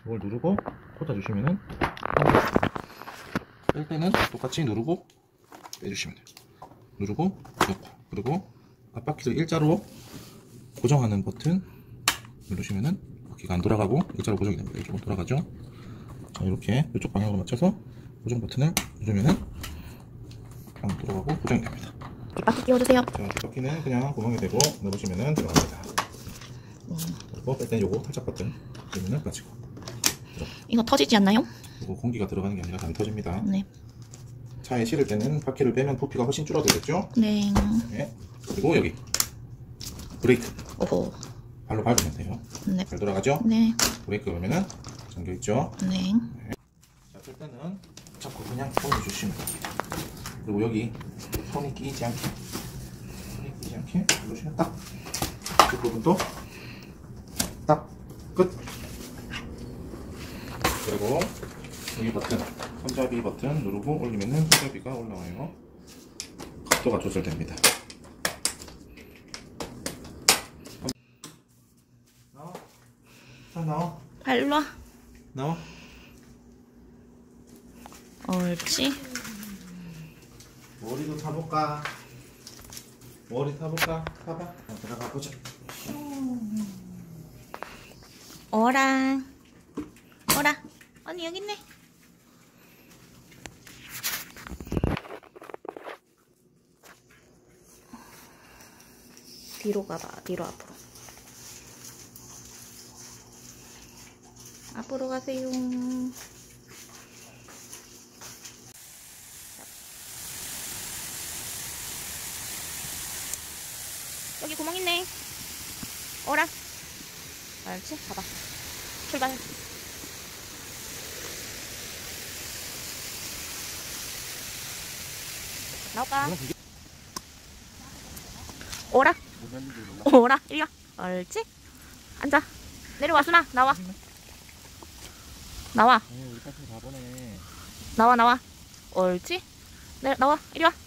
이걸 누르고 꽂아주시면은, 뺄 때는 똑같이 누르고 빼주시면 돼요. 누르고 넣고, 그리고 앞바퀴를 일자로 고정하는 버튼 누르시면은 바퀴가 안 돌아가고 일자로 고정이 됩니다. 이쪽으로 돌아가죠. 자, 이렇게 이쪽 방향으로 맞춰서 고정 버튼을 누르면은 안 돌아가고 고정이 됩니다. 뒷바퀴 끼워주세요. 자, 뒷바퀴는 그냥 구멍에 대고 넣으시면은 들어갑니다. 그리고 뺄 때 요거 탈착 버튼 누르면은 빠지고. 이거 터지지 않나요? 그리고 공기가 들어가는 게 아니라 안 터집니다. 네. 차에 실을 때는 바퀴를 빼면 부피가 훨씬 줄어들겠죠? 네. 네. 그리고 여기 브레이크. 오호. 발로 밟으면 돼요. 네. 잘 돌아가죠? 네. 브레이크 그러면은 잠겨있죠? 네. 자, 뺄 때는 잡고 그냥 올려주시면 됩니다. 그리고 여기 손이 끼지 않게 누르시면 딱 그 부분도 딱 끝. 그리고 여기 버튼, 손잡이 버튼 누르고 올리면은 손잡이가 올라와요. 각도가 조절됩니다. 나와. 자, 나와. 발로 와. 나와. 옳지. 머리도 타볼까? 머리 타볼까? 타봐. 들어가 보자. 오라. 오라. 언니 여기 있네. 뒤로 가봐. 뒤로 앞으로. 앞으로 가세요. 여기 구멍 있네. 오라. 알지? 가봐. 출발. 나올까? 오라. 오라. 이리 와. 알지? 앉아. 내려와, 순아. 나와. 나와. 나와, 나와. 옳지? 나와. 이리 와.